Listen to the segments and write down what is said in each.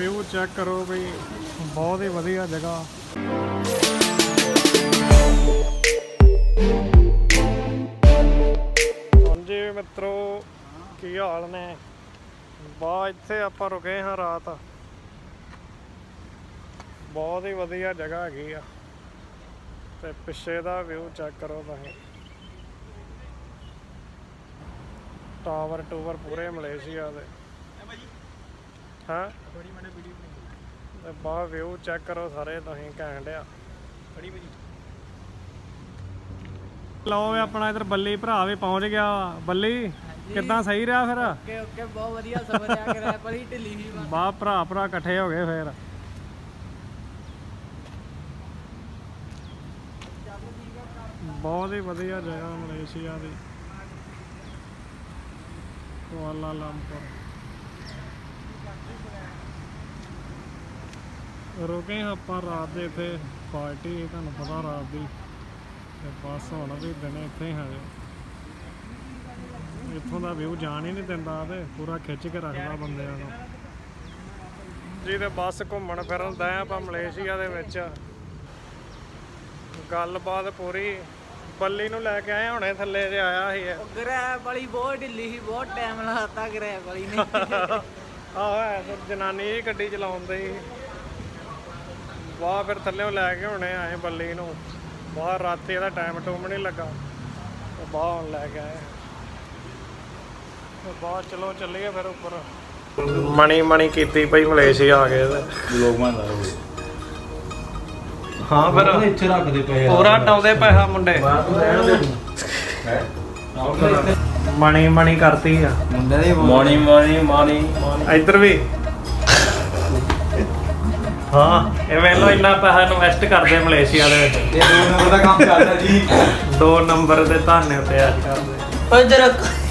View check करो बई, बहुत ही वधिया जगह। हाँ जी मित्रों, की हाल ने? बाहर इत्थे आपां रुके हाँ रात। बहुत ही वधिया जगह हैगी आ ते पिछे दा व्यू चेक करो तुसीं। टावर टूवर पूरे मलेशिया दे। हाँ बाहर व्यू चेक करो सारे तुसीं, घैंट आ। लो अपना इधर बल्ली भरा भी पहुंच गया। बल्ली कितना सही रहा फिर? ओके बहुत वधिया सफर रहा, बड़ी ढिल्ली सी। वाह भरा भरा इकट्ठे हो गए फिर। बहुत ही वधिया जगह मलेशिया की, कुआलालंपुर। रुके ਆਪਾਂ रात ਦੇ ਇੱਥੇ पार्टी, ਤੁਹਾਨੂੰ पता रात ਦੀ। ਤੇ ਬਸ ਹੁਣ ਵੀ ਦਿਨੇ ਇੱਥੇ ਹੀ ਹਾਲੇ। ਇੱਥੋਂ ਦਾ ਵਿਊ ਜਾਣ ਹੀ ਨਹੀਂ ਦਿੰਦਾ ਤੇ ਪੂਰਾ ਖਿੱਚ ਕੇ ਰੱਖਦਾ ਬੰਦਿਆਂ ਨੂੰ ਜੀ। ਤੇ ਬੱਸ ਘੁੰਮਣ ਫਿਰਨ ਦਾ ਆਪਾਂ ਮਲੇਸ਼ੀਆ ਦੇ ਵਿੱਚ। ਗੱਲਬਾਤ ਪੂਰੀ। ਬੱਲੀ ਨੂੰ ਲੈ ਕੇ ਆਏ ਹੁਣੇ, ਥੱਲੇ ਜੇ ਆਇਆ ਸੀ। ਗਰੈਬ ਵਾਲੀ ਬਹੁਤ ਢਿੱਲੀ ਸੀ, ਬਹੁਤ ਟਾਈਮ ਲਾਤਾ ਗਰੈਬ ਵਾਲੀ ਨੇ। ਆਹੋ ਜਨਾਨੀ ਗੱਡੀ ਚਲਾਉਂਦੀ ਵਾਹ। ਫਿਰ ਥੱਲੇ ਲੈ ਕੇ ਹੁਣੇ ਆਏ ਬੱਲੀ ਨੂੰ ਬਾਹਰ। ਰਾਤੀ ਇਹਦਾ ਟਾਈਮ ਟੂਮ ਨਹੀਂ ਲੱਗਾ, ਬਾਹਰ ਹੁਣ ਲੈ ਕੇ ਆਏ ਬਾਹਰ। ਚਲੋ ਚੱਲੀਏ ਫਿਰ ਉੱਪਰ। ਮਣੀ ਕੀਤੀ ਪਈ ਮਲੇਸ਼ੀਆ ਆ ਗਏ ਤੇ ਹਾਂ ਫਿਰ ਇੱਥੇ ਰੱਖਦੇ ਪਏ ਪੂਰਾ ਟਾਉਂਦੇ ਪੈਸਾ ਮੁੰਡੇ। ਮਣੀ ਕਰਤੀ ਆ ਮੁੰਡੇ ਦੀ। ਮਣੀ ਇੱਧਰ ਵੀ। ਹਾਂ ਇਹ ਵੇਲੋ ਇੰਨਾ ਪੈਸਾ ਇਨਵੈਸਟ ਕਰਦੇ ਮਲੇਸ਼ੀਆ ਦੇ ਵਿੱਚ। ਇਹ 2 ਨੰਬਰ ਦਾ ਕੰਮ ਚੱਲਦਾ ਜੀ। 2 ਨੰਬਰ ਦੇ ਧਾਨੇ ਉੱਤੇ ਅੱਜ ਕਰਦੇ। ਇੱਧਰ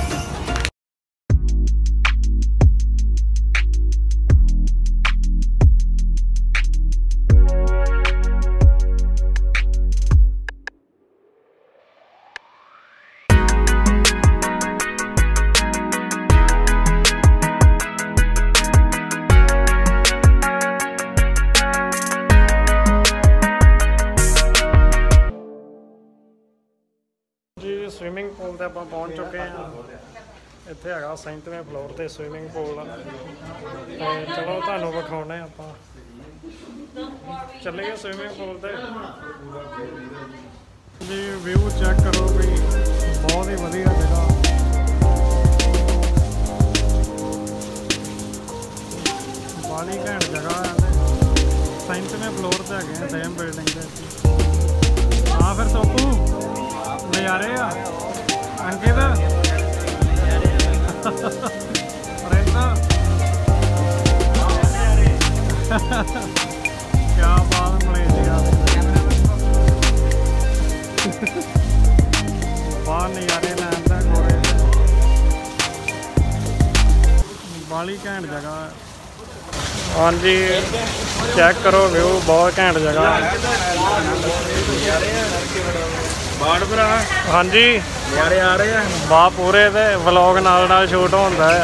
स्विमिंग पूल ते आपां पहुंच चुके हैं। इत्थे हैगा 37वें फ्लोर ते स्विमिंग पूल। ते चलो तुहानूं विखाउने आपां। चलिए स्विमिंग पूल ते जी। व्यू चेक करो भी, बहुत ही वधिया जगह। बाली घैंट जगह है। 37वें फ्लोर ते हैगे सेम बिल्डिंग दे। हाँ फिर सोपू नज़ारे आ अंकित क्या बात मलेशिया बाहर नज़ारे लैंदा गोरे। बाली घैंट जगह है। हाँ जी चेक करो व्यू, बहुत घैंट जगह। हाँ जी यारे आ रहे हैं वाह पूरे। ते व्लॉग नाल शूट होंदा है।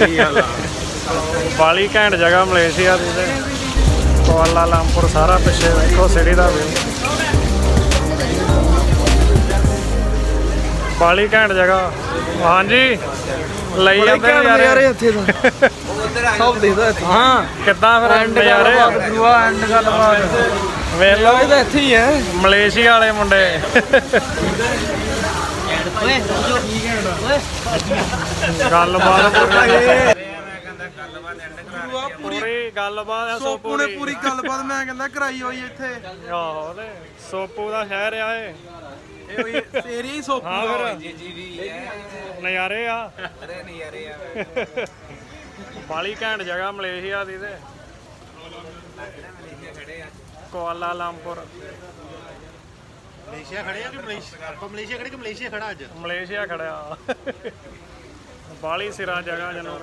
बाली घैंट जगह मलेशिया दी। ते कुआलालंपुर सारा पिछे देखो सिटी दा व्यू। बाली घैंट जगह। हाँ जी ਲਈ ਜਾਂਦੇ ਯਾਰ ਇੱਥੇ ਤਾਂ ਸਭ ਦੇਖਦਾ। ਹਾਂ ਕਿੱਦਾਂ ਫਿਰ ਨਜ਼ਾਰੇ ਐਂਡ ਗੱਲਬਾਤ ਵੇਖ ਲਓ। ਇਹ ਤਾਂ ਇੱਥੇ ਹੀ ਹੈ ਮਲੇਸ਼ੀਆ ਵਾਲੇ ਮੁੰਡੇ। ਗੱਲਬਾਤ ਪੂਰੀ ਗੱਲਬਾਤ ਆ। ਸੋਪੂ ਨੇ ਪੂਰੀ ਗੱਲਬਾਤ ਮੈਂ ਕਹਿੰਦਾ ਕਰਾਈ ਹੋਈ ਇੱਥੇ। ਆਹੋ ਤੇ ਸੋਪੂ ਦਾ ਸ਼ਹਿਰ ਆ ਇਹ। ਏਰੀਆ ਹੀ ਸੋਪੂ ਦਾ। ਨਜ਼ਾਰੇ ਆ। ਬਾਲੀ ਘੈਂਟ ਜਗ੍ਹਾ ਮਲੇਸ਼ੀਆ ਦੀ। ਤੇ ਕੁਆਲਾਲੰਪੁਰ ਮਲੇਸ਼ੀਆ ਖੜੇ ਆ ਕਿ ਮਲੇਸ਼ੀਆ ਖੜੇ ਕਿ ਮਲੇਸ਼ੀਆ ਖੜਾ? ਅੱਜ ਮਲੇਸ਼ੀਆ ਖੜਿਆ। ਬਾਲੀ ਸਿਰਾ ਜਗ੍ਹਾ ਜਨੋਂ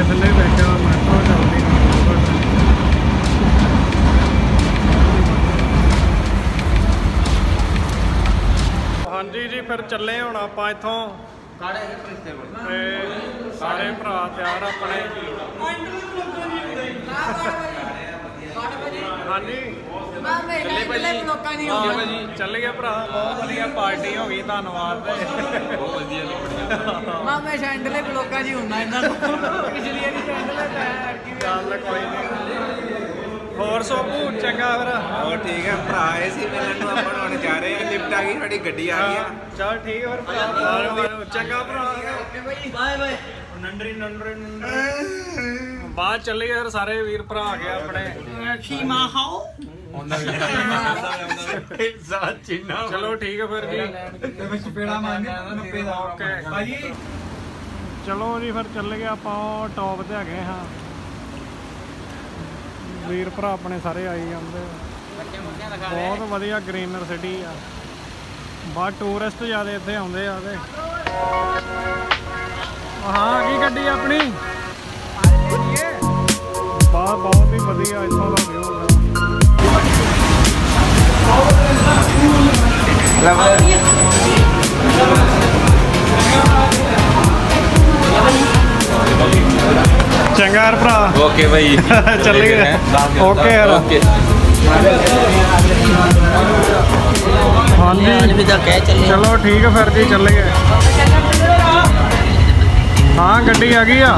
ਥੱਲੇ ਥੱਲੇ ਬੈਠਾ ਮੈਟਰੋ ਚੱਲਦੀ। ਹਾਂਜੀ ਜੀ ਫਿਰ ਚੱਲੇ ਹੁਣ ਆਪਾਂ ਇੱਥੋਂ ਤੇ ਸਾਰੇ ਭਰਾ ਤਿਆਰ ਆਪਣੇ। ਹਾਂਜੀ ਚੱਲ ਗਿਆ ਭਰਾ, ਬਹੁਤ ਵਧੀਆ ਪਾਰਟੀ ਹੋ ਗਈ, ਧੰਨਵਾਦ। ਬਹੁਤ ਵਧੀਆ ਮਾਮੇ ਸ਼ੈਂਡਲੇ ਬਲੋਕਾਂ ਜੀ ਹੁੰਦਾ ਇਹਨਾਂ ਨੂੰ ਪਿਛਲੀ ਵਾਰੀ ਸ਼ੈਂਡਲੇ ਚੱਲ ਕੋਈ ਨਹੀਂ। ਹੋਰ ਸੋਪੂ ਚੰਗਾ ਫਿਰ? ਹੋਰ ਠੀਕ ਹੈ ਭਰਾ, ਆਏ ਸੀ ਮਿਲਣ ਨੂੰ, ਆਪਾਂ ਹੁਣ ਜਾ ਰਹੇ ਹਾਂ। ਲਿਫਟ ਆ ਗਈ, ਸਾਡੀ ਗੱਡੀ ਆ ਗਈ ਆ। ਚੱਲ ਠੀਕ ਹੈ ਫਿਰ ਭਰਾ, ਚੰਗਾ ਭਰਾ। Bye bye. ਨੰਡਰੀ ਬਾਅਦ ਚੱਲੇ ਯਾਰ ਸਾਰੇ ਵੀਰ ਭਰਾ ਆ ਗਏ ਆਪਣੇ। ਖੀਮਾ ਖਾਓ ਚਲੋ ਠੀਕ ਹੈ ਫਿਰ ਜੀ। ਚਲੋ ਜੀ ਫਿਰ ਚੱਲ ਗਏ ਆਪਾਂ, ਟੌਪ ਤੇ ਹੈਗੇ ਹਾਂ। ਵੀਰ ਭਰਾ ਆਪਣੇ ਸਾਰੇ ਆਈ ਜਾਂਦੇ, ਬਹੁਤ ਵਧੀਆ ਗ੍ਰੀਨਰ ਸਿਟੀ ਆ। ਬਹੁਤ ਟੂਰਿਸਟ ਜ਼ਿਆਦਾ ਇੱਥੇ ਆਉਂਦੇ ਆ। ਤੇ ਹਾਂ ਕੀ ਗੱਡੀ ਆਪਣੀ ਬਹੁਤ ਹੀ ਵਧੀਆ ਇੱਥੋਂ ਦਾ ਵਿਊ ਹੈ। ਚੰਗਾ ਯਾਰ ਭਰਾ। ਓਕੇ ਭਾਈ ਚੱਲੇ ਗਏ। ਓਕੇ ਯਾਰ। ਹਾਂਜੀ ਚਲੋ ਠੀਕ ਹੈ ਫਿਰ ਜੀ, ਚੱਲੇ ਗਏ। ਹਾਂ ਗੱਡੀ ਆ ਗਈ ਆ।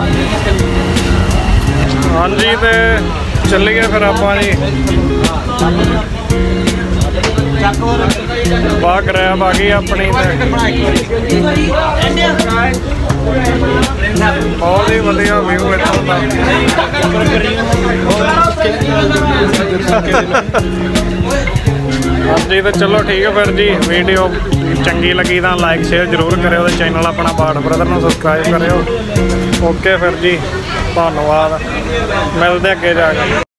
ਹਾਂਜੀ ਤੇ ਚੱਲੇ ਗਏ ਫਿਰ ਆਪਾਂ ਜੀ। ਬਾਹ ਕਰੈਬ ਆ ਗਈ ਆਪਣੀ ਤੇ ਬਹੁਤ ਹੀ ਵਧੀਆ ਵਿਊ ਇੱਥੋਂ ਦਾ। ਹਾਂਜੀ ਤੇ ਚਲੋ ਠੀਕ ਹੈ ਫਿਰ ਜੀ। ਵੀਡੀਓ ਚੰਗੀ ਲੱਗੀ ਤਾਂ ਲਾਈਕ ਸ਼ੇਅਰ ਜ਼ਰੂਰ ਕਰਿਓ ਤੇ ਚੈਨਲ ਆਪਣਾ ਬਾਠ ਬ੍ਰਦਰ ਨੂੰ ਸਬਸਕ੍ਰਾਈਬ ਕਰਿਓ। ਓਕੇ ਫਿਰ ਜੀ, ਧੰਨਵਾਦ। ਮਿਲਦੇ ਅੱਗੇ ਜਾ ਕੇ।